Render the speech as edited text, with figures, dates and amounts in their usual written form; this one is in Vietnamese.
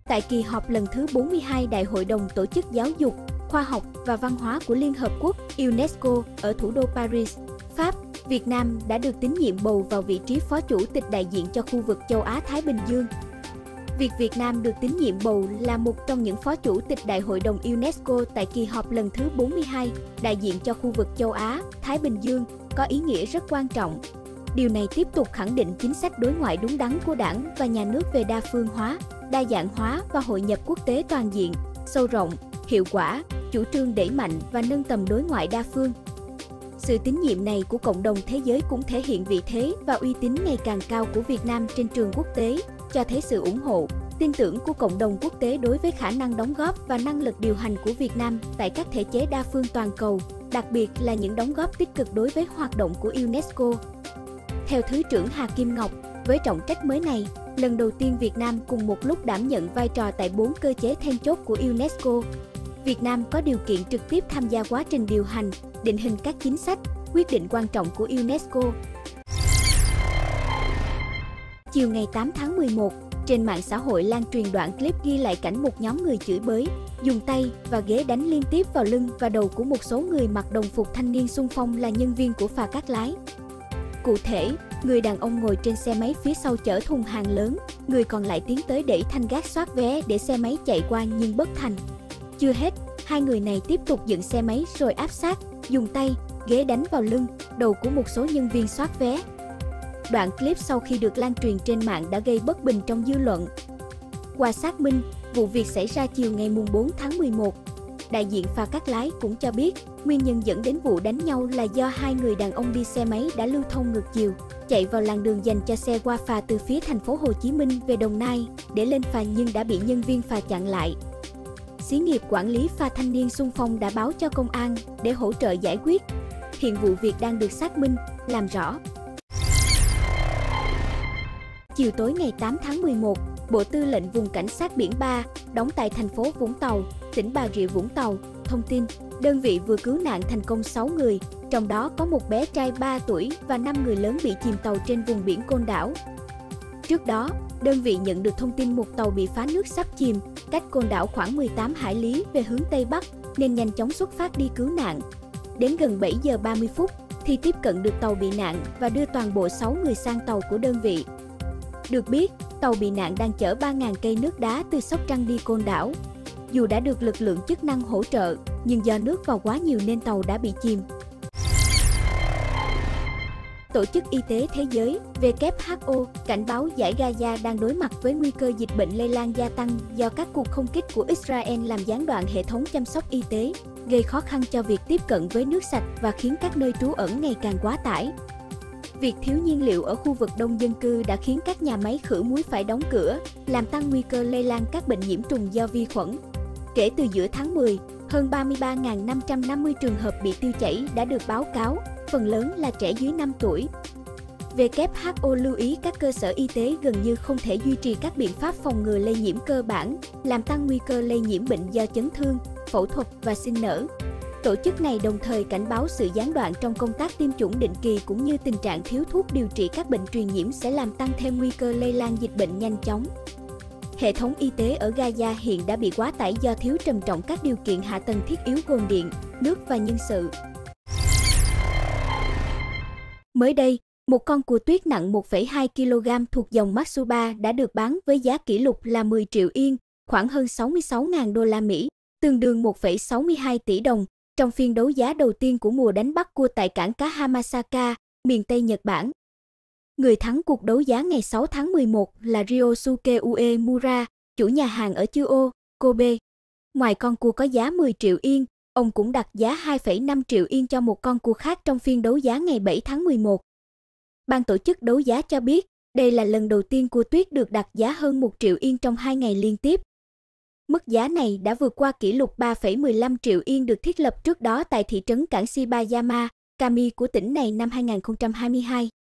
Tại kỳ họp lần thứ 42 Đại hội đồng Tổ chức Giáo dục, Khoa học và Văn hóa của Liên Hợp Quốc UNESCO ở thủ đô Paris, Pháp, Việt Nam đã được tín nhiệm bầu vào vị trí Phó Chủ tịch đại diện cho khu vực châu Á-Thái Bình Dương. Việc Việt Nam được tín nhiệm bầu là một trong những Phó Chủ tịch Đại hội đồng UNESCO tại kỳ họp lần thứ 42 đại diện cho khu vực châu Á-Thái Bình Dương có ý nghĩa rất quan trọng. Điều này tiếp tục khẳng định chính sách đối ngoại đúng đắn của Đảng và Nhà nước về đa phương hóa, đa dạng hóa và hội nhập quốc tế toàn diện, sâu rộng, hiệu quả, chủ trương đẩy mạnh và nâng tầm đối ngoại đa phương. Sự tín nhiệm này của cộng đồng thế giới cũng thể hiện vị thế và uy tín ngày càng cao của Việt Nam trên trường quốc tế, cho thấy sự ủng hộ, tin tưởng của cộng đồng quốc tế đối với khả năng đóng góp và năng lực điều hành của Việt Nam tại các thể chế đa phương toàn cầu, đặc biệt là những đóng góp tích cực đối với hoạt động của UNESCO. Theo Thứ trưởng Hà Kim Ngọc, với trọng trách mới này, lần đầu tiên Việt Nam cùng một lúc đảm nhận vai trò tại 4 cơ chế then chốt của UNESCO. Việt Nam có điều kiện trực tiếp tham gia quá trình điều hành, định hình các chính sách, quyết định quan trọng của UNESCO. Chiều ngày 8 tháng 11, trên mạng xã hội lan truyền đoạn clip ghi lại cảnh một nhóm người chửi bới, dùng tay và ghế đánh liên tiếp vào lưng và đầu của một số người mặc đồng phục thanh niên xung phong là nhân viên của phà Cát Lái. Cụ thể, người đàn ông ngồi trên xe máy phía sau chở thùng hàng lớn, người còn lại tiến tới đẩy thanh gác soát vé để xe máy chạy qua nhưng bất thành. Chưa hết, hai người này tiếp tục dựng xe máy rồi áp sát, dùng tay, ghế đánh vào lưng, đầu của một số nhân viên soát vé. Đoạn clip sau khi được lan truyền trên mạng đã gây bất bình trong dư luận. Qua xác minh, vụ việc xảy ra chiều ngày 4 tháng 11. Đại diện phà Cát Lái cũng cho biết, nguyên nhân dẫn đến vụ đánh nhau là do hai người đàn ông đi xe máy đã lưu thông ngược chiều, chạy vào làn đường dành cho xe qua phà từ phía thành phố Hồ Chí Minh về Đồng Nai để lên phà nhưng đã bị nhân viên phà chặn lại. Xí nghiệp quản lý phà thanh niên xung phong đã báo cho công an để hỗ trợ giải quyết. Hiện vụ việc đang được xác minh, làm rõ. Chiều tối ngày 8 tháng 11, Bộ Tư lệnh Vùng Cảnh sát Biển 3, đóng tại thành phố Vũng Tàu, tỉnh Bà Rịa Vũng Tàu, thông tin, đơn vị vừa cứu nạn thành công 6 người, trong đó có một bé trai 3 tuổi và 5 người lớn bị chìm tàu trên vùng biển Côn Đảo. Trước đó, đơn vị nhận được thông tin một tàu bị phá nước sắp chìm, cách Côn Đảo khoảng 18 hải lý về hướng Tây Bắc, nên nhanh chóng xuất phát đi cứu nạn. Đến gần 7 giờ 30 phút, thì tiếp cận được tàu bị nạn và đưa toàn bộ 6 người sang tàu của đơn vị. Được biết, tàu bị nạn đang chở 3.000 cây nước đá từ Sóc Trăng đi Côn Đảo. Dù đã được lực lượng chức năng hỗ trợ, nhưng do nước vào quá nhiều nên tàu đã bị chìm. Tổ chức Y tế Thế giới WHO cảnh báo dải Gaza đang đối mặt với nguy cơ dịch bệnh lây lan gia tăng do các cuộc không kích của Israel làm gián đoạn hệ thống chăm sóc y tế, gây khó khăn cho việc tiếp cận với nước sạch và khiến các nơi trú ẩn ngày càng quá tải. Việc thiếu nhiên liệu ở khu vực đông dân cư đã khiến các nhà máy khử muối phải đóng cửa, làm tăng nguy cơ lây lan các bệnh nhiễm trùng do vi khuẩn. Kể từ giữa tháng 10, hơn 33.550 trường hợp bị tiêu chảy đã được báo cáo, phần lớn là trẻ dưới 5 tuổi. WHO lưu ý các cơ sở y tế gần như không thể duy trì các biện pháp phòng ngừa lây nhiễm cơ bản, làm tăng nguy cơ lây nhiễm bệnh do chấn thương, phẫu thuật và sinh nở. Tổ chức này đồng thời cảnh báo sự gián đoạn trong công tác tiêm chủng định kỳ cũng như tình trạng thiếu thuốc điều trị các bệnh truyền nhiễm sẽ làm tăng thêm nguy cơ lây lan dịch bệnh nhanh chóng. Hệ thống y tế ở Gaza hiện đã bị quá tải do thiếu trầm trọng các điều kiện hạ tầng thiết yếu gồm điện, nước và nhân sự. Mới đây, một con cua tuyết nặng 1,2 kg thuộc dòng Matsuba đã được bán với giá kỷ lục là 10 triệu yên, khoảng hơn 66.000 đô la Mỹ, tương đương 1,62 tỷ đồng, trong phiên đấu giá đầu tiên của mùa đánh bắt cua tại cảng cá Hamasaka, miền Tây Nhật Bản. Người thắng cuộc đấu giá ngày 6 tháng 11 là Ryosuke Uemura, chủ nhà hàng ở Chuo, Kobe. Ngoài con cua có giá 10 triệu yên, ông cũng đặt giá 2,5 triệu yên cho một con cua khác trong phiên đấu giá ngày 7 tháng 11. Ban tổ chức đấu giá cho biết, đây là lần đầu tiên cua tuyết được đặt giá hơn 1 triệu yên trong 2 ngày liên tiếp. Mức giá này đã vượt qua kỷ lục 3,15 triệu yên được thiết lập trước đó tại thị trấn cảng Shibayama, Kami của tỉnh này năm 2022.